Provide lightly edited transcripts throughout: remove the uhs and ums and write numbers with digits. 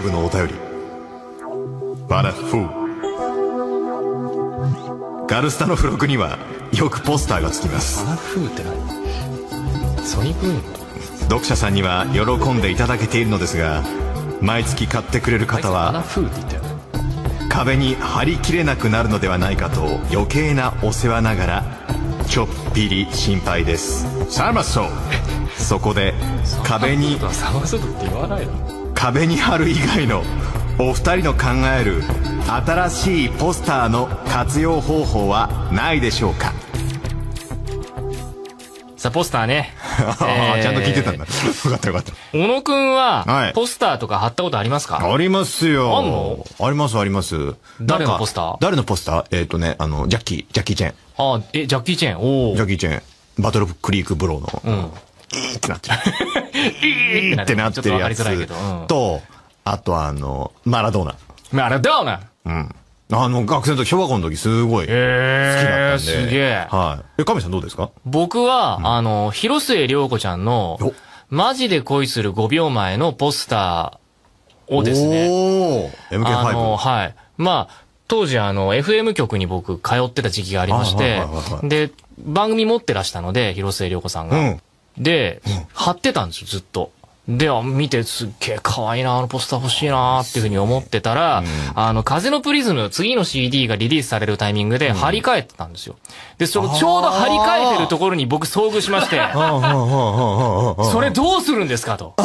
部のお便り。バラフー。ガルスタの付録にはよくポスターがつきます。 バラフーって何？ソニックウィンド。 読者さんには喜んでいただけているのですが、毎月買ってくれる方はバラフーって言ったよね。 壁に貼り切れなくなるのではないかと余計なお世話ながらちょっぴり心配です。さまそう。そこで壁に貼る以外のお二人の考える新しいポスターの活用方法はないでしょうか。 さあポスターね。 ちゃんと聞いてたんだ。よかったよかった。 小野くんは、 はい、 ポスターとか貼ったことありますか？ ありますよ。 あんの？ ありますあります。 誰のポスター？ 誰のポスター？ジャッキーチェン。 あ、ジャッキーチェン。おー。 ジャッキーチェン。バトルクリークブローの。いいってなってる。いいってなってるやつ。と、あとマラドーナ。 マラドーナ。 うん。学生の時、小学校の時すごい好きだったんで。 すげえ。 はい。神さんどうですか？ 僕は、広末涼子ちゃんの、マジで恋する5秒前のポスターをですね。 おー。MK5。 はい。まあ、当時FM 局に僕通ってた時期がありまして、で、番組持ってらしたので、広末涼子さんが。で、貼ってたんですよ、ずっと。で、見てすっげえ可愛いな、ポスター欲しいなっていうふうに思ってたら、風のプリズム、次の CD がリリースされるタイミングで張り替えてたんですよ。で、ちょうど張り替えてるところに僕遭遇しまして、それどうするんですかと。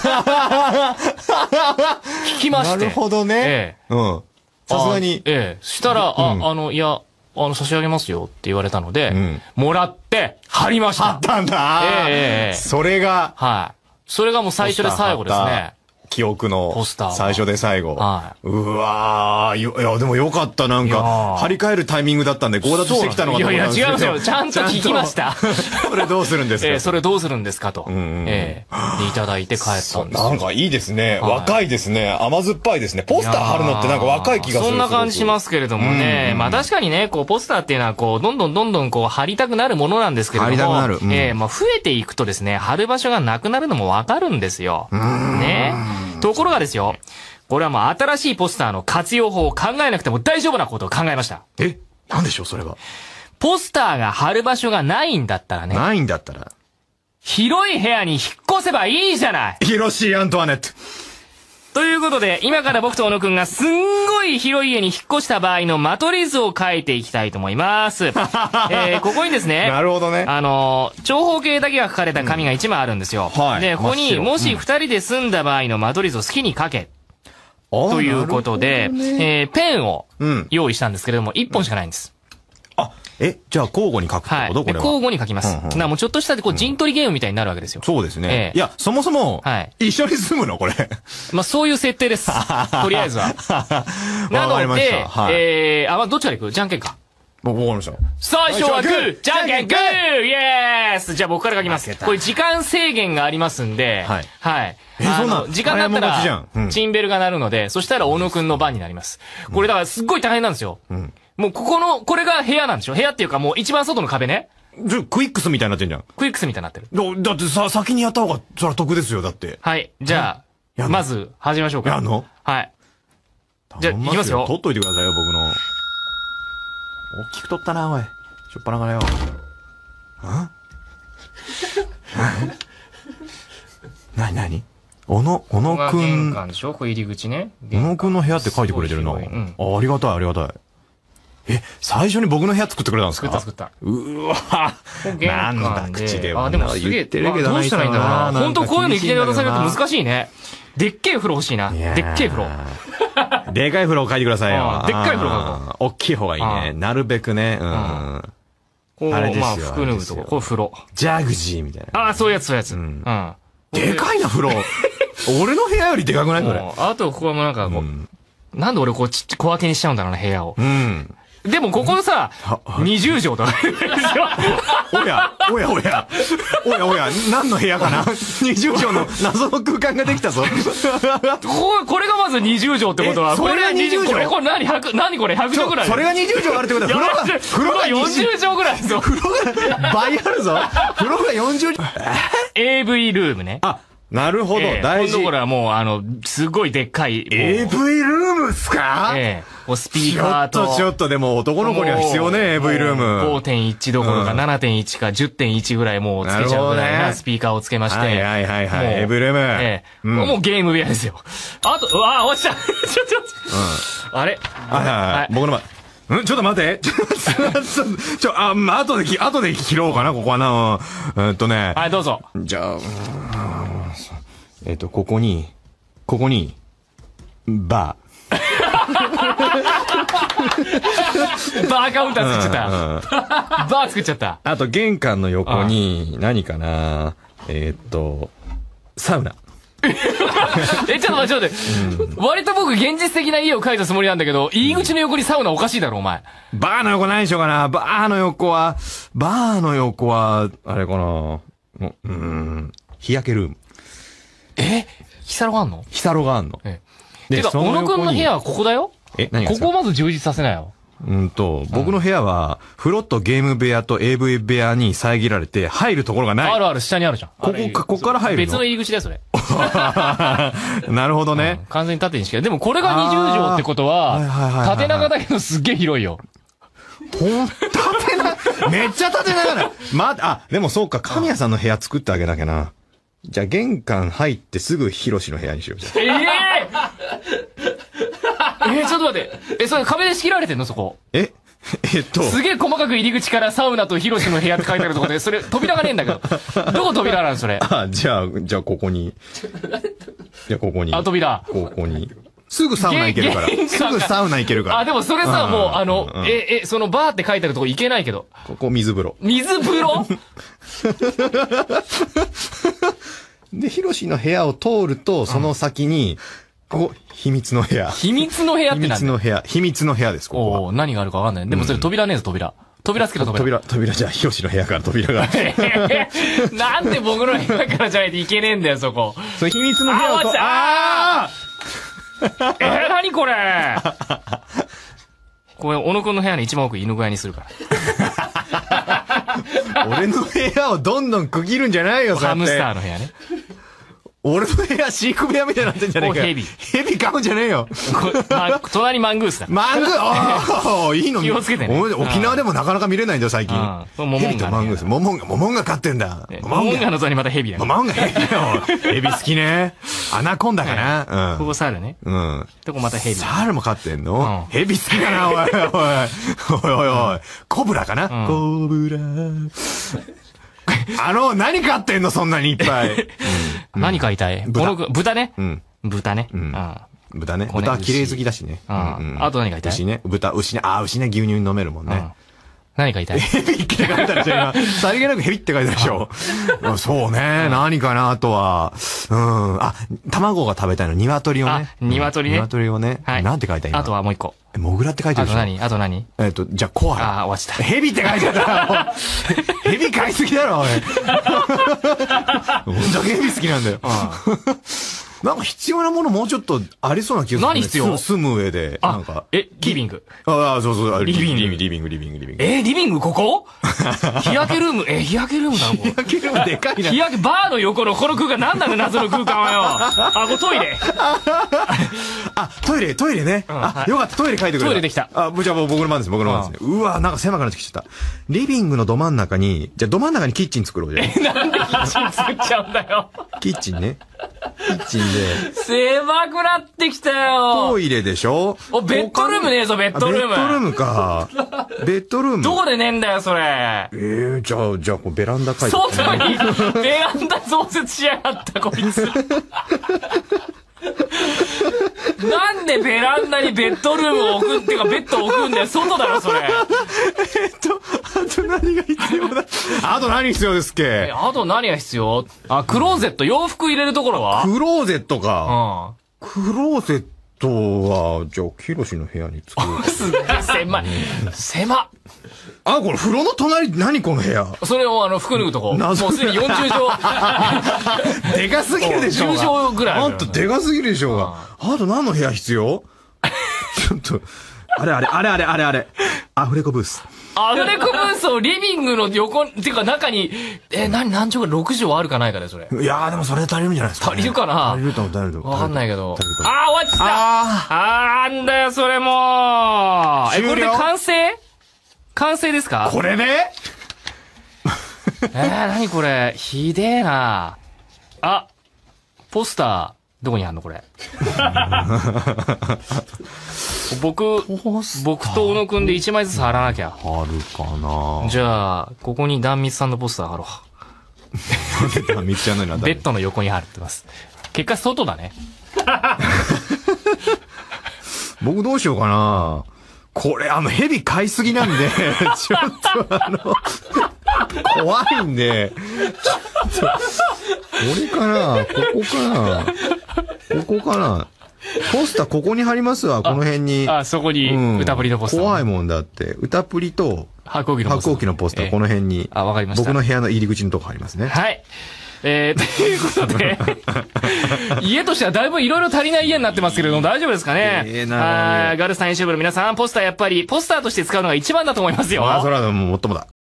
聞きまして。 なるほどね。さすがに。 したら、いや、差し上げますよって言われたので、もらって、貼りました。 貼ったんだ。それが、 はい。それがもう最初で最後ですね。 記憶のポスター最初で最後。 はい。 うわー、いや、でもよかった、なんか、張り替えるタイミングだったんで、強奪してきたのかと思ったんですけど。 いや、違いますよ。ちゃんと聞きました。 それどうするんですか？ それどうするんですかと。で、いただいて帰ったんですよ。 なんかいいですね。若いですね。甘酸っぱいですね。ポスター貼るのってなんか若い気がする。 そんな感じしますけれどもね。まあ確かにね、ポスターっていうのはどんどん貼りたくなるものなんですけれども。 貼りたくなる。 まあ増えていくとですね、貼る場所がなくなるのもわかるんですよ。ね。ところがですよ、これはもう新しいポスターの活用法を考えなくても大丈夫なことを考えました。 なんでしょう、それは。 ポスターが貼る場所がないんだったらね。 ないんだったら。 広い部屋に引っ越せばいいじゃない。 広しアントワネット。 ということで、今から僕と小野くんがすんごい広い家に引っ越した場合の間取り図を書いていきたいと思います。ここにですね。 なるほどね。 長方形だけが書かれた紙が1枚あるんですよ。で、ここにもし2人で住んだ場合の間取り図を好きに書け。ということで、ペンを用意したんですけれども、1本しかないんです。 じゃあ交互に書くってこと？これは。 交互に書きます。もうちょっとした陣取りゲームみたいになるわけですよ。 そうですね。いや、そもそも、一緒に住むのこれ。 まあそういう設定です。とりあえずは。なので、どっちから行く？じゃんけんか。 わかりました。 最初はグー！じゃんけんグー！イエース！じゃあ僕から書きます。これ時間制限がありますんで、はい。時間だったら、チンベルが鳴るので、そしたら小野くんの番になります。これだからすっごい大変なんですよ。もうこれが部屋なんでしょ？部屋っていうかもう一番外の壁ね。 クイックスみたいになってんじゃん。 クイックスみたいになってる。 だってさ、先にやった方が、そりゃ得ですよ、だって。 はい。じゃあ、まず、始めましょうか。 やんの？ はい。じゃあ、いきますよ。 取っといてくださいよ、僕の。大きく取ったな、おい。しょっぱなからよ。なに小野くん。 玄関でしょ？これ入り口ね。 小野くんの部屋って書いてくれてるな。ありがたい、ありがたい。最初に僕の部屋作ってくれたんですか？ 作った。 うわなんだ、口では。 でもすげえ、どうしたらいいんだろうな。本当こういうのいきなり渡されると難しいね。でっけえ風呂欲しいな。でっけえ風呂。 でかい風呂を書いてくださいよ。 でっかい風呂。 大きい方がいいね。なるべくね。あれですよ。 服脱ぐとこ、これ風呂。 ジャグジーみたいな。 そういうやつ。でかいな、風呂。俺の部屋よりでかくないこれ。 あと、ここもなんかなんで俺小分けにしちゃうんだろうな、部屋を。でもここのさ、20畳とか。おや、何の部屋かな？ 20 畳の謎の空間ができたぞ。 これがまず20畳ってことは、 それが20畳？ これ何これ100畳ぐらい？ それが20畳あるってことは、 風呂が40畳ぐらいですよ。 風呂が倍あるぞ。風呂が40畳。 AV ルームね。 なるほど、大事。 これはもう、すごいでっかい。 AV ルームっすか？ スピーカーと。 ちょっとでも男の子には必要ね、AV ルーム。 5.1 どころか 7.1 か 10.1 ぐらいもうつけちゃうぐらいなスピーカーをつけまして。 はいはいはいはい。AV ルーム。 もうゲーム部屋ですよ。あと、落ちた。あれはい。僕の前。ちょっと待って。後で切ろうかな、ここはな。 はい、どうぞ。 じゃあ、ここに、バー。 バーカウンター作っちゃった。バー作っちゃった。 あと、玄関の横に、何かな、サウナ。 ちょっと待って。割と僕現実的な家を描いたつもりなんだけど、入り口の横にサウナおかしいだろ、お前。 バーの横何にしようかな。バーの横は、あれかな。日焼けルーム。 ヒサロがあんの？ ヒサロがあんの。 てか、小野くんの部屋はここだよ。 何が？ ここをまず充実させなよ。 僕の部屋は、風呂とゲーム部屋と AV 部屋に遮られて、入るところがない。 ある、下にあるじゃん。 ここから入るの？ 別の入り口だよ、それ。 なるほどね。 完全に縦にしか。でもこれが20畳ってことは、縦長だけどすっげえ広いよ。 めっちゃ縦長だ。でもそうか、神谷さんの部屋作ってあげなきゃな。じゃあ玄関入ってすぐヒロシの部屋にしよう。じゃちょっと待って。それ壁で仕切られてんのそこ。すげえ細かく入り口からサウナとヒロシの部屋って書いてあるとこで、それ扉がねえんだけど。どこ扉なんそれ。 じゃあここに。ここに。 扉。 ここに。すぐサウナ行けるから。すぐサウナ行けるから。 でもそれさ、もうそのバーって書いてあるとこ行けないけど。 ここ水風呂。 水風呂で、ヒロシの部屋を通ると、その先に、ここ、秘密の部屋。 秘密の部屋って何？ 秘密の部屋です、ここは。 何があるかわかんない。でもそれ扉ねえぞ、扉。扉つけた扉。 扉、じゃあ、ヒロシの部屋から扉が。 なんで僕の部屋からじゃないといけねえんだよ、そこ。 そう、秘密の部屋を。 何これこれ、小野くんの部屋の一番奥犬小屋にするから。 俺の部屋をどんどん区切るんじゃないよ、 ハムスターの部屋ね。 俺の部屋飼育部屋みたいになってんじゃねえかよ。ヘビ飼うんじゃねえよ。 隣マングースだ。 マングーいいの？ 気をつけてね。 沖縄でもなかなか見れないんだよ、最近。ヘビとマングース。モモンガ飼ってんだ。 モモンガの隣またヘビだ。 モモンガヘビだよ。ヘビ好きね。アナコンダかな。 ここサルね。とこまたヘビ。 サルも飼ってんの？ヘビ好きだな、おい。コブラかな？コブラ。何飼ってんのそんなにいっぱい。 何飼いたい？豚ね。豚ね。 豚ね。豚は綺麗好きだしね。 あと何飼いたい？ 牛ね。牛ね、牛牛乳飲めるもんね。 何飼いたい？ ヘビって書いてあるじゃん、今。さりげなくヘビって書いてあるでしょ。そうね。何かな、あとは。卵が食べたいの。鶏をね。 鶏ね。 鶏をね。なんて書いてある？ あとはもう一個。 モグラって書いてあるでしょ。 あと何？ じゃあコアラ。 落ちた。 ヘビって書いてあった。ヘビ飼いすぎだろ、おい。どんだけヘビ好きなんだよ。なんか必要なものもうちょっとありそうな気がする。 何必要？ 住む上で。なんか。 リビング。 そう。 リビング。 リビングここ？日焼けルーム？日焼けルームだろ、 日焼けルームでかいな。 バーの横のこの空間なんだね、謎の空間はよ。これトイレ。 トイレね。よかった、トイレ書いてくれた。 トイレできた。 じゃあ僕の番ですね。うわ、なんか狭くなってきちゃった。リビングのど真ん中に、じゃあど真ん中にキッチン作ろうじゃ。 なんでキッチン作っちゃうんだよ。 キッチンね。キッチンで。 狭くなってきたよ。 トイレでしょ？ ベッドルームねえぞ、ベッドルーム。 ベッドルームか。ベッドルーム。 どこでねえんだよ、それ。 じゃあ、ベランダ書いて。 外に、ベランダ増設しやがった、こいつ。なんでベランダにベッドルームを置くっていうか、ベッドを置くんだよ、外だろ、それ。 あと何が必要だ？あと何必要ですっけ？ あと何が必要？クローゼット、洋服入れるところは？ クローゼットか。クローゼットは、じゃあ、ヒロシの部屋に作る。 すげえ狭い。狭。 これ風呂の隣、何この部屋？ それを服脱ぐとこ。もうすでに40畳。 でかすぎるでしょ。 10畳ぐらい。 あんたでかすぎるでしょうが。あと何の部屋必要？ちょっと、あれ。アフレコブース。 アフレコブースをリビングの横、っていうか中に、何畳か6畳あるかないかで、それ。 いやーでもそれで足りるんじゃないですか、 足りるかな？ 足りると思う、足りると思う。 わかんないけど。 足りると思う。 終わっちゃったなんだよ、それもう。これで完成？完成ですか？ これで何これ。ひでえな。あ、ポスター、どこにあんのこれ。僕と小野くんで1枚ずつ貼らなきゃ。 あるかな。 じゃあ、ここに壇蜜さんのポスター貼ろう。 壇蜜ちゃんのになった。 ベッドの横に貼ってます。結果、外だね。 僕どうしようかな。これ、蛇飼いすぎなんで、ちょっと怖いんで、ちょっと、これかな、ここかな。ポスターここに貼りますわ、この辺に。 そこに、歌プリのポスター。 怖いもんだって。歌プリと、 発光器のポスター。 この辺に。 わかりました。 僕の部屋の入り口のとこ貼りますね。 はい。ということで、家としてはだいぶいろいろ足りない家になってますけれども、大丈夫ですかね。ガルスタインシューブの皆さん、ポスターやっぱり、ポスターとして使うのが一番だと思いますよ。 それはもうもっともだ。